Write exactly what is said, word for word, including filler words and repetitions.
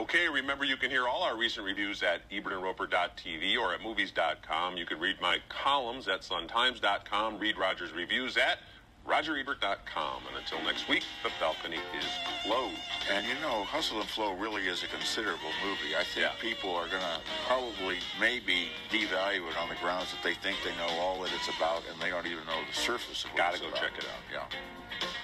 Okay, remember you can hear all our recent reviews at ebert and roeper dot t v or at movies dot com. You can read my columns at sun times dot com, read Roger's reviews at roger ebert dot com. And until next week, the balcony is closed. And you know, Hustle and Flow really is a considerable movie. I think Yeah. people are going to probably maybe devalue it on the grounds that they think they know all that it's about and they don't even know the surface of what Gotta it's go about. check it out. Yeah.